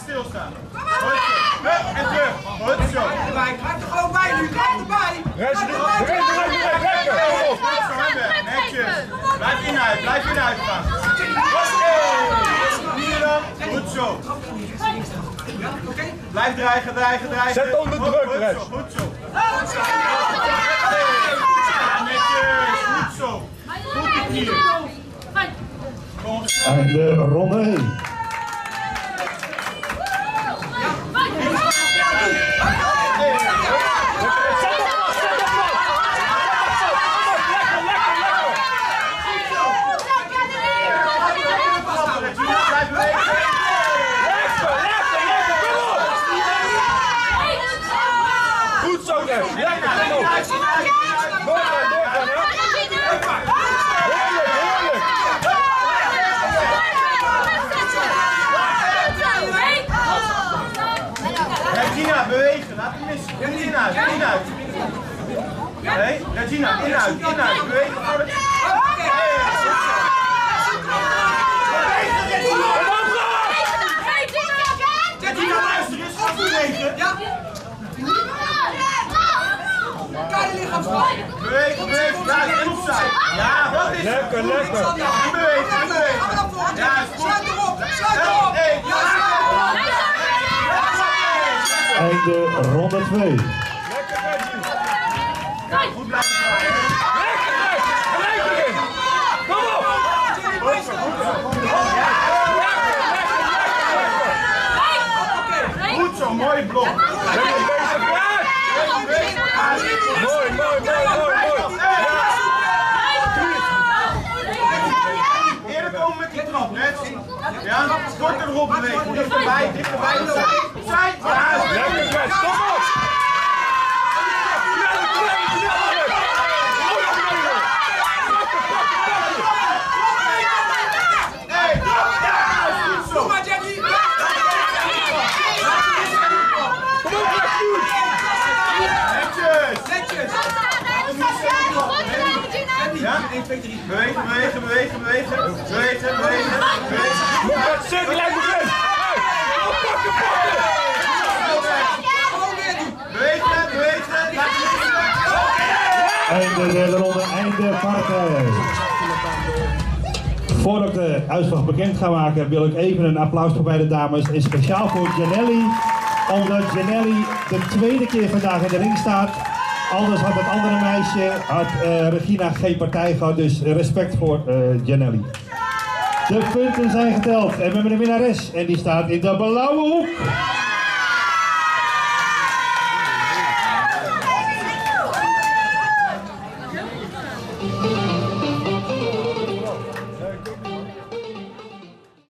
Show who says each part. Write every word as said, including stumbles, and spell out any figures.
Speaker 1: stilstaan. Goed zo. Hup, en terug. Goed zo.
Speaker 2: Kijk er gewoon bij nu, ga erbij.
Speaker 3: Rechts, rechts, rechts, rechts.
Speaker 1: Netjes. Blijf inhoud, blijf inhoud gaan. Hier dan. Goed zo. Blijf dreigen, dreigen, dreigen.
Speaker 3: Zet onder druk,
Speaker 1: goed,
Speaker 3: rechts.
Speaker 1: Goed zo. Goed zo. Netjes. Goed zo. Goed hier.
Speaker 4: En de ronde één.
Speaker 3: Goed zo, Rex. Lekker, doorgaan, doorgaan, hè.
Speaker 1: Regina, bewegen, laat hem missen. Inhoud, inhoud. Nee, Regina, inhoud, inhoud. Bewegen voor de... Regina, luister eens, ga bewegen.
Speaker 2: Ja. Kijk, lichaamsslag.
Speaker 1: Bewegen, bewegen, daar is opzij. Ja, wat is het?
Speaker 3: Lekker, lekker.
Speaker 1: Bewegen, bewegen. Ja, is goed.
Speaker 2: Sluit erop, sluit erop.
Speaker 4: Einde ronde twee.
Speaker 3: Lekker, Reggie.
Speaker 1: Goed blijven draaien.
Speaker 3: Lekker, Rex. Gelijk erin. Kom op.
Speaker 1: Goed zo, goed zo. Goed zo, mooi blok.
Speaker 3: Lekker bezig, Rex. Mooi, mooi, mooi, mooi, mooi.
Speaker 1: Eerder komen met die trap, net. Ja, korter erop bewegen. Dichterbij, dichterbij. Opzij. Ja,
Speaker 3: Lekker, Rex. Kom op.
Speaker 2: Kom maar, Jenny. Netjes.
Speaker 1: Ja? Bewegen, bewegen, bewegen, bewegen. Bewegen, bewegen, bewegen.
Speaker 3: Moet dat zitten, lekker erin. Pakken, pakken.
Speaker 2: Gewoon weer doen.
Speaker 1: Bewegen, bewegen.
Speaker 4: Einde derde ronde, einde partij. Voordat ik de uitslag bekend ga maken, wil ik even een applaus voor beide dames. En speciaal voor Janelli, omdat Janelli de tweede keer vandaag in de ring staat. Anders had het andere meisje, had uh, Regina, geen partij gehad. Dus respect voor uh, Janelli. De punten zijn geteld en we hebben een winnares. En die staat in de blauwe hoek.